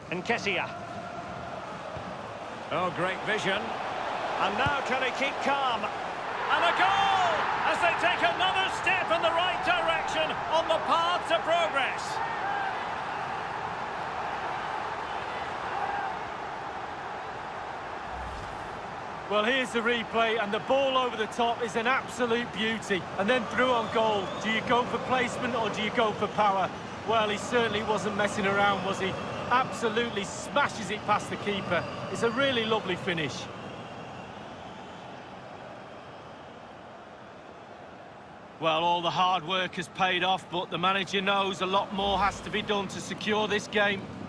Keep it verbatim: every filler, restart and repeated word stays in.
Nketiah. Oh, great vision. And now can he keep calm? And a goal! As they take another step in the right direction on the path to progress. Well, here's the replay, and the ball over the top is an absolute beauty. And then through on goal. Do you go for placement or do you go for power? Well, he certainly wasn't messing around, was he? Absolutely smashes it past the keeper. It's a really lovely finish. Well, all the hard work has paid off, but the manager knows a lot more has to be done to secure this game.